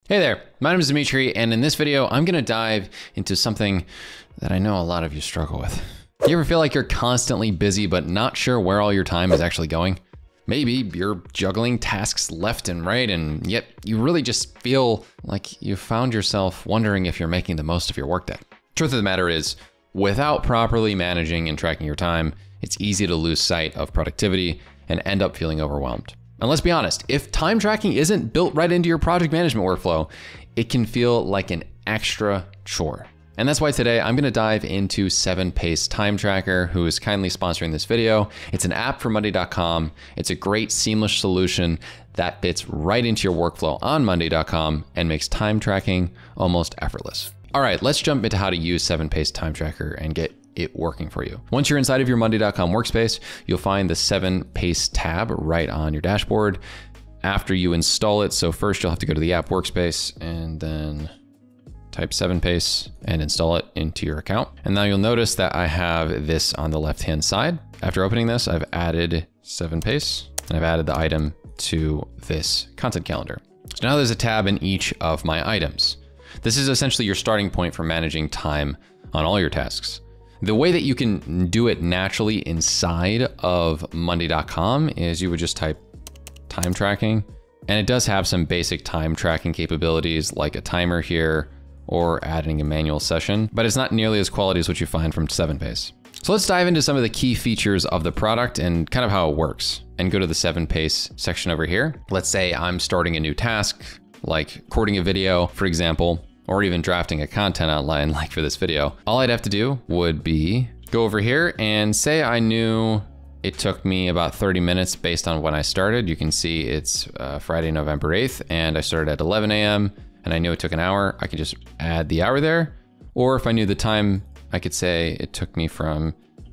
Hey there, my name is Dimitri, and in this video, I'm gonna dive into something that I know a lot of you struggle with. Do you ever feel like you're constantly busy, but not sure where all your time is actually going? Maybe you're juggling tasks left and right, and yet you really just feel like you found yourself wondering if you're making the most of your workday. Truth of the matter is, without properly managing and tracking your time, it's easy to lose sight of productivity and end up feeling overwhelmed. And let's be honest, if time tracking isn't built right into your project management workflow, it can feel like an extra chore. And that's why today I'm gonna dive into 7pace Time Tracker, who is kindly sponsoring this video. It's an app for Monday.com. It's a great seamless solution that fits right into your workflow on Monday.com and makes time tracking almost effortless. All right, let's jump into how to use 7pace Time Tracker and get it working for you. Once you're inside of your Monday.com workspace, you'll find the 7pace tab right on your dashboard after you install it. So first you'll have to go to the app workspace and then type 7pace and install it into your account. And now you'll notice that I have this on the left-hand side. After opening this, I've added 7pace and I've added the item to this content calendar. So now there's a tab in each of my items. This is essentially your starting point for managing time on all your tasks. The way that you can do it naturally inside of Monday.com is you would just type time tracking, and it does have some basic time tracking capabilities like a timer here or adding a manual session, but it's not nearly as quality as what you find from 7pace. So let's dive into some of the key features of the product and kind of how it works, and go to the 7pace section over here. Let's say I'm starting a new task, like recording a video, for example, or even drafting a content outline like for this video. All I'd have to do would be go over here and say I knew it took me about 30 minutes based on when I started. You can see it's Friday, November 8th, and I started at 11 a.m. and I knew it took an hour. I could just add the hour there. Or if I knew the time, I could say it took me from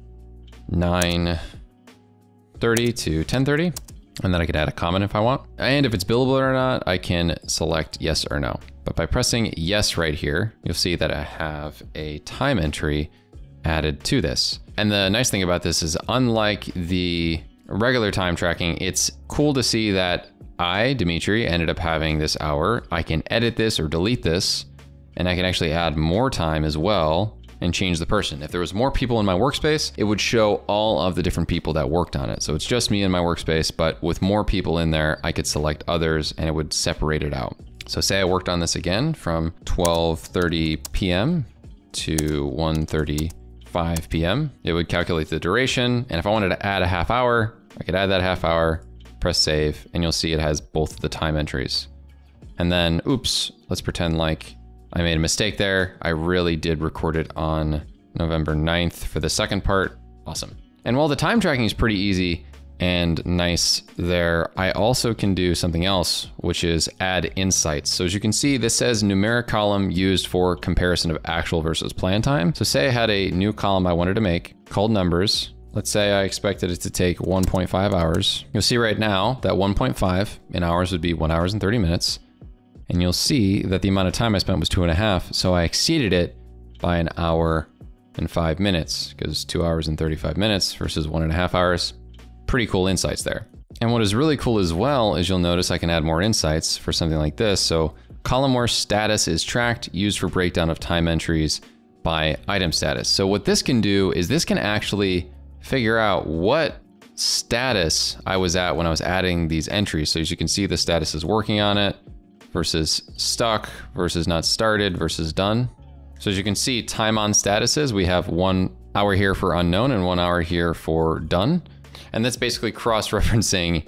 9:30 to 10:30. And then I could add a comment if I want. And if it's billable or not, I can select yes or no. But by pressing yes right here, you'll see that I have a time entry added to this. And the nice thing about this is, unlike the regular time tracking, it's cool to see that I, Dimitri, ended up having this hour. I can edit this or delete this, and I can actually add more time as well and change the person. If there was more people in my workspace, it would show all of the different people that worked on it. So it's just me in my workspace, but with more people in there, I could select others and it would separate it out. So say I worked on this again from 12:30 p.m. to 1:35 p.m. It would calculate the duration. And if I wanted to add a half hour, I could add that half hour, press save, and you'll see it has both of the time entries. And then, oops, let's pretend like I made a mistake there. I really did record it on November 9th for the second part. Awesome. And while the time tracking is pretty easy and nice there, I also can do something else, which is add insights. So as you can see, this says numeric column used for comparison of actual versus plan time. So say I had a new column I wanted to make called numbers. Let's say I expected it to take 1.5 hours. You'll see right now that 1.5 in hours would be 1 hour and 30 minutes. And you'll see that the amount of time I spent was 2.5. So I exceeded it by 1 hour and 5 minutes, because 2 hours and 35 minutes versus 1.5 hours. Pretty cool insights there. And what is really cool as well is you'll notice I can add more insights for something like this. So column where status is tracked, used for breakdown of time entries by item status. So what this can do is this can actually figure out what status I was at when I was adding these entries. So as you can see, the status is working on it versus stuck versus not started versus done. So as you can see, time on statuses, we have 1 hour here for unknown and 1 hour here for done. And that's basically cross-referencing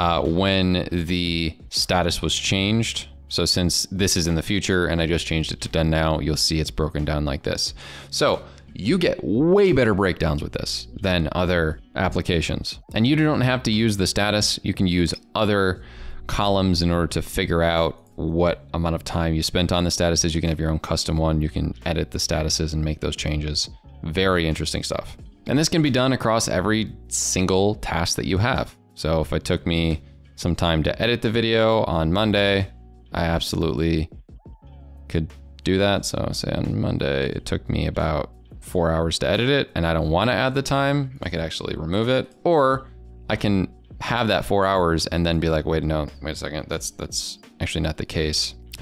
when the status was changed. So since this is in the future and I just changed it to done now, you'll see it's broken down like this. So you get way better breakdowns with this than other applications. And you don't have to use the status. You can use other columns in order to figure out what amount of time you spent on the statuses. You can have your own custom one. You can edit the statuses and make those changes. Very interesting stuff. And this can be done across every single task that you have. So if it took me some time to edit the video on Monday, I absolutely could do that. So say on Monday, it took me about 4 hours to edit it and I don't want to add the time, I could actually remove it. Or I can have that 4 hours and then be like, wait a second, that's actually not the case.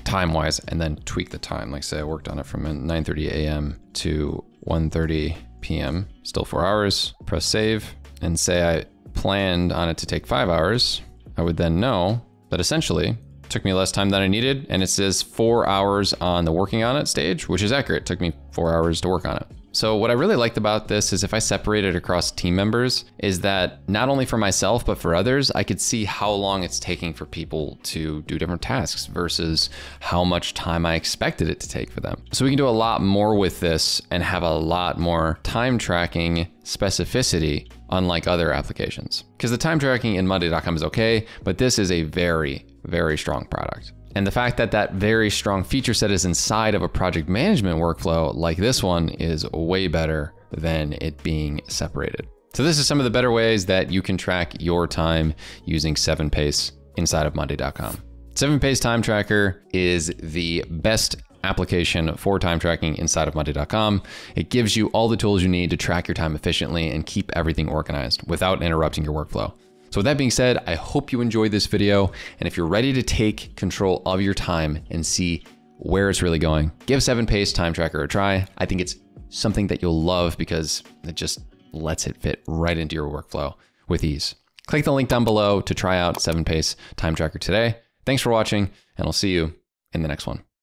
time-wise, and then tweak the time. Like say I worked on it from 9:30 a.m. to 1:30 p.m., still 4 hours, press save, and say I planned on it to take 5 hours, I would then know that essentially it took me less time than I needed, and it says 4 hours on the working on it stage, which is accurate. It took me 4 hours to work on it. So what I really liked about this is if I separate it across team members, is that not only for myself, but for others, I could see how long it's taking for people to do different tasks versus how much time I expected it to take for them. So we can do a lot more with this and have a lot more time tracking specificity, unlike other applications. Because the time tracking in Monday.com is okay, but this is a very, very strong product. And the fact that that very strong feature set is inside of a project management workflow like this one is way better than it being separated. So this is some of the better ways that you can track your time using 7pace inside of Monday.com. 7pace Time Tracker is the best application for time tracking inside of Monday.com. It gives you all the tools you need to track your time efficiently and keep everything organized without interrupting your workflow. So with that being said, I hope you enjoyed this video. And if you're ready to take control of your time and see where it's really going, give 7pace Time Tracker a try. I think it's something that you'll love because it just lets it fit right into your workflow with ease. Click the link down below to try out 7pace Time Tracker today. Thanks for watching, and I'll see you in the next one.